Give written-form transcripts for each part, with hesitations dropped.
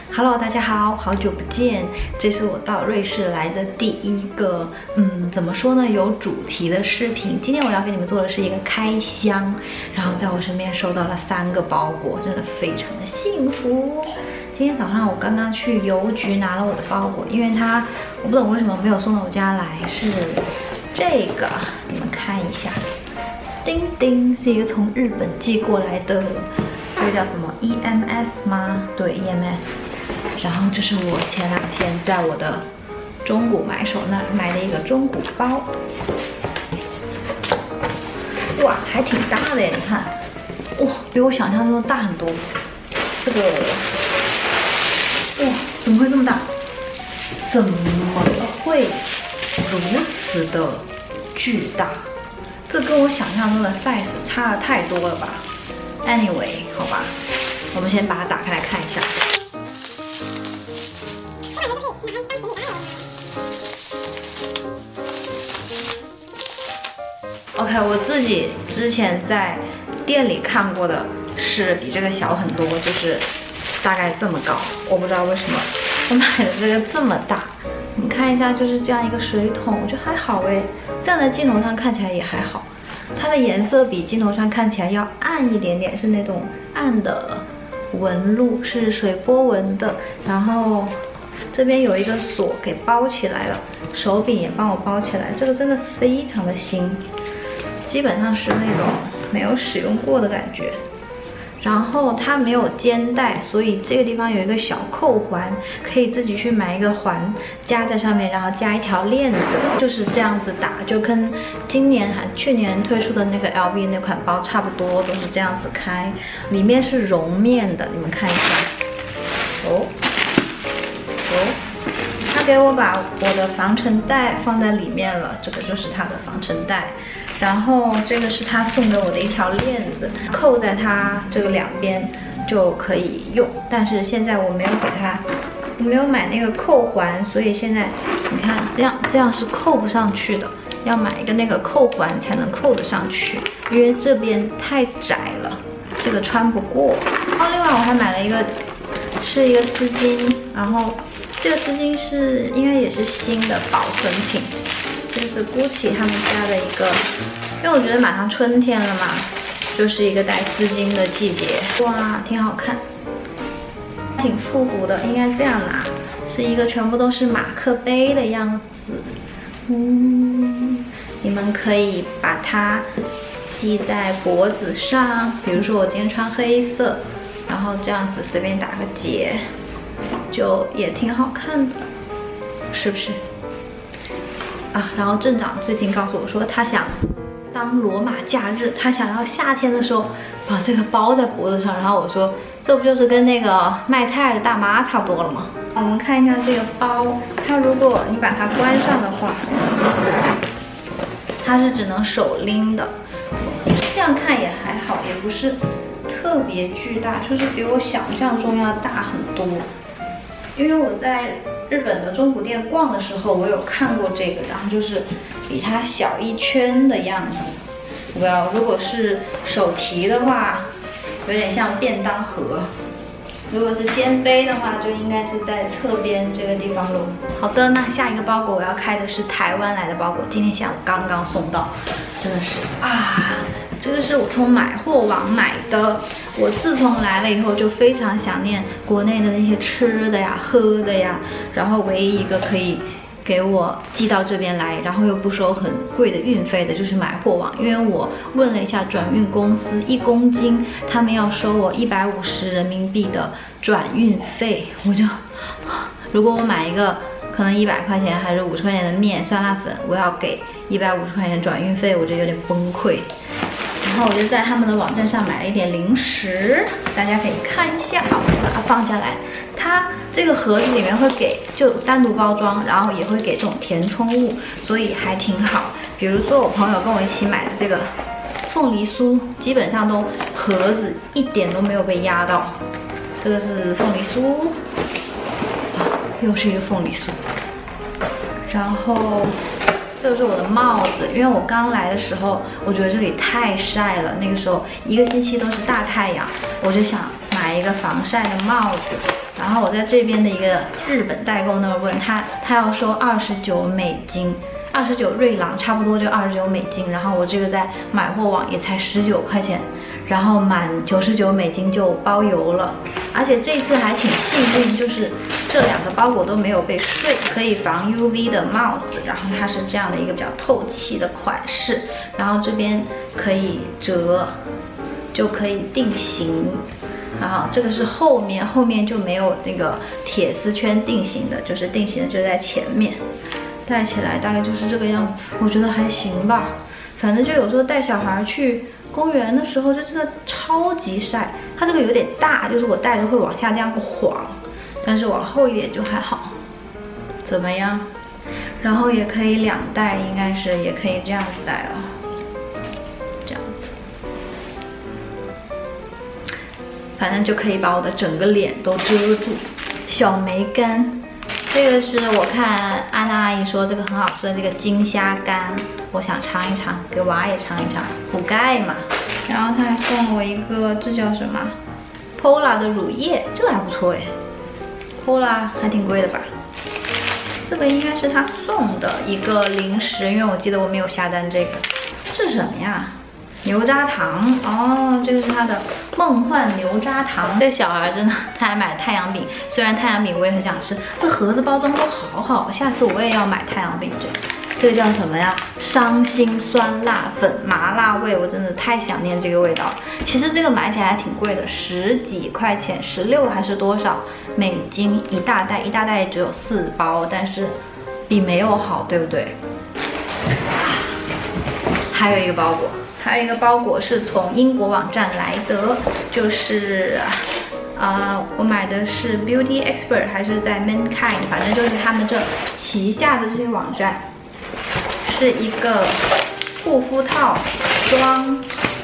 Hello， 大家好，好久不见！这是我到瑞士来的第一个，怎么说呢，有主题的视频。今天我要给你们做的是一个开箱，然后在我身边收到了3个包裹，真的非常的幸福。今天早上我刚刚去邮局拿了我的包裹，因为我不懂为什么没有送到我家来，是这个，你们看一下，叮叮，是一个从日本寄过来的。这个叫什么 EMS 吗？对 ，EMS。然后这是我前2天在我的中古买手那儿买的一个中古包，哇，还挺大的耶！你看，哇，比我想象中的大很多。这个，哇，怎么会这么大？怎么会如此的巨大？这跟我想象中的 size 差得太多了吧？ Anyway， 好吧，我们先把它打开来看一下。OK， 我自己之前在店里看过的是比这个小很多，就是大概这么高。我不知道为什么我买的这个这么大。你们看一下，就是这样一个水桶，我觉得还好哎，站在镜头上看起来也还好。它的颜色比镜头上看起来要暗一点点，是那种暗的纹路，是水波纹的。然后这边有一个锁给包起来了，手柄也帮我包起来，这个真的非常的新，基本上是那种没有使用过的感觉。然后它没有肩带，所以这个地方有一个小扣环，可以自己去买一个环加在上面，然后加一条链子，就是这样子打，就跟去年推出的那个 LV 那款包差不多，都是这样子开。里面是绒面的，你们看一下。他给我把我的防尘袋放在里面了，这个就是它的防尘袋。然后这个是他送给我的一条链子，扣在它这个2边就可以用。但是现在我没有我没有买那个扣环，所以现在你看这样是扣不上去的，要买一个那个扣环才能扣得上去，因为这边太窄了，这个穿不过。然后另外我还买了一个是一个丝巾，然后这个丝巾应该也是新的保存品。这是 GUCCI 他们家的一个，因为我觉得马上春天了嘛，就是一个带丝巾的季节。哇，挺好看，挺复古的，应该这样拿，是一个全部都是马克杯的样子。你们可以把它系在脖子上，比如说我今天穿黑色，然后这样子随便打个结，就也挺好看的，是不是？然后镇长最近告诉我说，他想当罗马假日，他想要夏天的时候把这个包在脖子上。然后我说，这不就是跟那个卖菜的大妈差不多了吗？我们看一下这个包，它如果你把它关上的话，它是只能手拎的。这样看也还好，也不是特别巨大，就是比我想象中要大很多。因为我在日本的中古店逛的时候，我有看过这个，然后就是比它小1圈的样子。如果是手提的话，有点像便当盒；如果是肩背的话，就应该是在侧边这个地方咯。好的，那下一个包裹我要开的是台湾来的包裹，今天下午刚刚送到，真的是这个是我从买货网买的。我自从来了以后，就非常想念国内的那些吃的呀、喝的呀。然后唯一一个可以给我寄到这边来，然后又不收很贵的运费的，就是买货网。因为我问了一下转运公司，1公斤他们要收我150人民币的转运费。如果我买一个可能100块钱还是50块钱的面酸辣粉，我要给150块钱转运费，我就有点崩溃。然后我就在他们的网站上买了一点零食，大家可以看一下。好，我把它放下来。它这个盒子里面会给就单独包装，然后也会给这种填充物，所以还挺好。比如说我朋友跟我一起买的这个凤梨酥，基本上都盒子一点都没有被压到。这个是凤梨酥，又是一个凤梨酥。然后这个是我的帽子，因为我刚来的时候，我觉得这里太晒了，那个时候1个星期都是大太阳，我就想买一个防晒的帽子，然然后我在这边的一个日本代购那儿问他要收29美金，29瑞郎，差不多就29美金。然后我这个在买货网也才19块钱，然后满99美金就包邮了。而且这次还挺幸运，就是这2个包裹都没有被碎，可以防 UV 的帽子，然后它是这样的一个比较透气的款式，然后这边可以折，就可以定型。然后这个是后面就没有那个铁丝圈定型的，就是定型的就在前面。戴起来大概就是这个样子，我觉得还行吧。反正就有时候带小孩去公园的时候，就真的超级晒。它这个有点大，就是我戴着会往下这样晃，但是往后一点就还好。怎么样？然后也可以2戴，应该是也可以这样子戴了，这样子。反正就可以把我的整个脸都遮住。小梅干，这个是我看安娜阿姨说这个很好吃的这个金虾干，我想尝一尝，给娃也尝一尝，补钙嘛。然后他还送了我一个，这叫什么 ？Pola 的乳液，这个还不错哎。Pola 还挺贵的吧？这个应该是他送的一个零食，因为我记得我没有下单这个。这是什么呀？牛轧糖哦，这个是他的梦幻牛轧糖。这个小孩真的，他还买太阳饼，虽然太阳饼我也很想吃，这盒子包装都好好，下次我也要买太阳饼这个。这个叫什么呀？伤心酸辣粉，麻辣味，我真的太想念这个味道了。其实这个买起来还挺贵的，10几块钱，16还是多少美金一大袋，一大袋也只有4包，但是比没有好，对不对？还有一个包裹是从英国网站来的，就是我买的是 Beauty Expert 还是在 Mankind， 反正就是他们这旗下的这些网站。是一个护肤套装，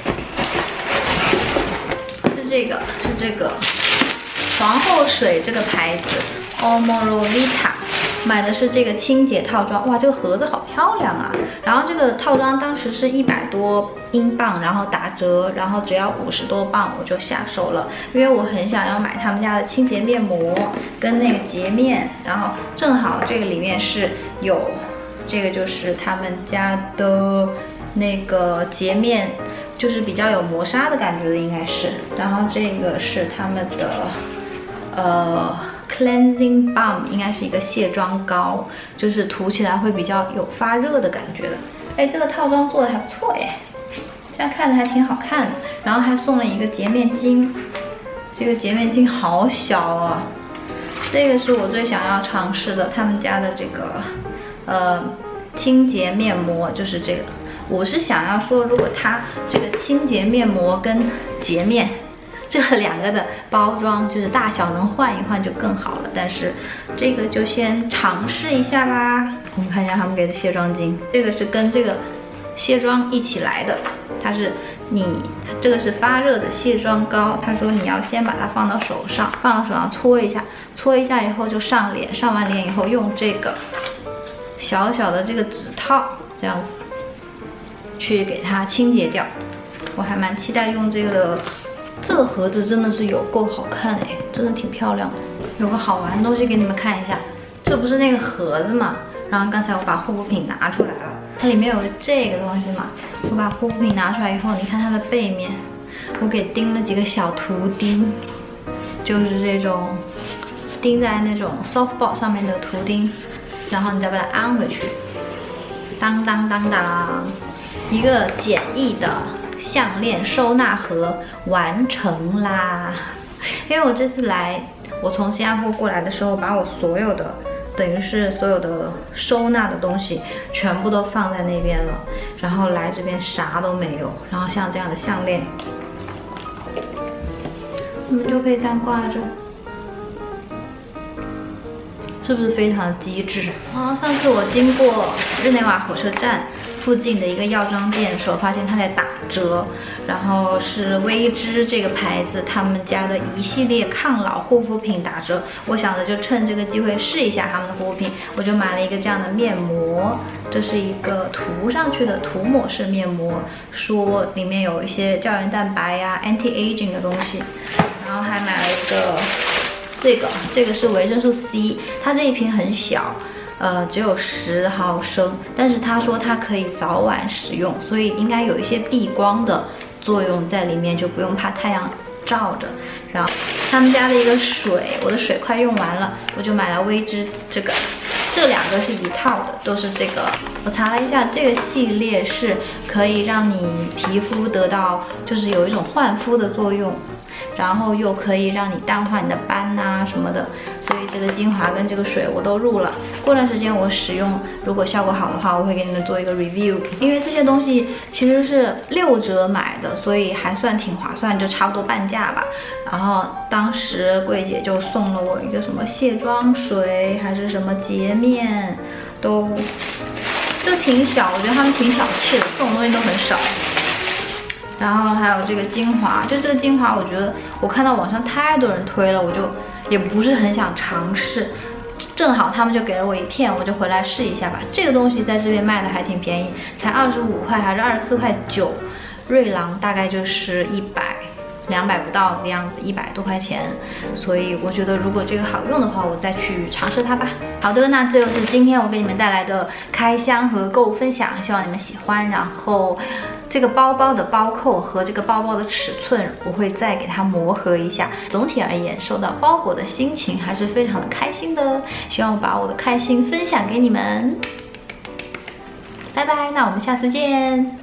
是这个皇后水这个牌子 Omorolita， 买的是这个清洁套装。哇，这个盒子好漂亮啊！然后这个套装当时是100多英镑，然后打折，然后只要50多镑我就下手了，因为我很想要买他们家的清洁面膜跟那个洁面，然后正好这个里面是有。这个就是他们家的那个洁面，就是比较有磨砂的感觉的，应该是。然后这个是他们的cleansing balm， 应该是一个卸妆膏，就是涂起来会比较有发热的感觉的。哎，这个套装做的还不错哎，这样看着还挺好看的。然后还送了一个洁面巾，这个洁面巾好小啊。这个是我最想要尝试的，他们家的这个。清洁面膜就是这个，我是想要说，如果它这个清洁面膜跟洁面这2个的包装就是大小能换一换就更好了，但是这个就先尝试一下吧。我们看一下他们给的卸妆巾，这个是跟这个卸妆一起来的，它是这个是发热的卸妆膏，他说你要先把它放到手上搓一下，搓一下以后就上脸，上完脸以后用这个。小小的这个指套，这样子去给它清洁掉。我还蛮期待用这个的。这个盒子真的是有够好看哎，真的挺漂亮的。有个好玩的东西给你们看一下，这不是那个盒子嘛？然后刚才我把护肤品拿出来了，它里面有这个东西嘛。我把护肤品拿出来以后，你看它的背面，我给钉了几个小图钉，就是这种钉在那种 softball 上面的图钉。然后你再把它安回去，当当当当，一个简易的项链收纳盒完成啦！因为我这次来，我从新加坡过来的时候，把我所有的，等于是所有的收纳的东西全部都放在那边了，然后来这边啥都没有。然后像这样的项链，你们就可以这样挂着。是不是非常的机智啊？上次我经过日内瓦火车站附近的一个药妆店的时候，发现它在打折，然后是薇芝这个牌子他们家的一系列抗老护肤品打折，我想着就趁这个机会试一下他们的护肤品，我就买了一个这样的面膜，这是一个涂上去的涂抹式面膜，说里面有一些胶原蛋白呀、anti-aging 的东西，然后还买了一个这个是维生素 C， 它这一瓶很小。只有10毫升，但是他说它可以早晚食用，所以应该有一些避光的作用在里面，就不用怕太阳照着。然后他们家的一个水，我的水快用完了，我就买了薇芝这个，这两个是一套的，都是这个。我查了一下，这个系列是可以让你皮肤得到就是有一种焕肤的作用。然后又可以让你淡化你的斑啊什么的，所以这个精华跟这个水我都入了。过段时间我使用，如果效果好的话，我会给你们做一个 review。因为这些东西其实是6折买的，所以还算挺划算，就差不多半价吧。然后当时柜姐就送了我一个什么卸妆水，还是什么洁面，都就挺小，我觉得他们挺小气的，送的东西都很少。然后还有这个精华，就这个精华，我觉得我看到网上太多人推了，我就也不是很想尝试。正好他们就给了我一片，我就回来试一下吧。这个东西在这边卖的还挺便宜，才25块还是24块9，瑞郎大概就是100、200不到的样子，100多块钱。所以我觉得如果这个好用的话，我再去尝试它吧。好的，那这就是今天我给你们带来的开箱和购物分享，希望你们喜欢。然后这个包包的包扣和这个包包的尺寸，我会再给它磨合一下。总体而言，收到包裹的心情还是非常的开心的，希望把我的开心分享给你们。拜拜，那我们下次见。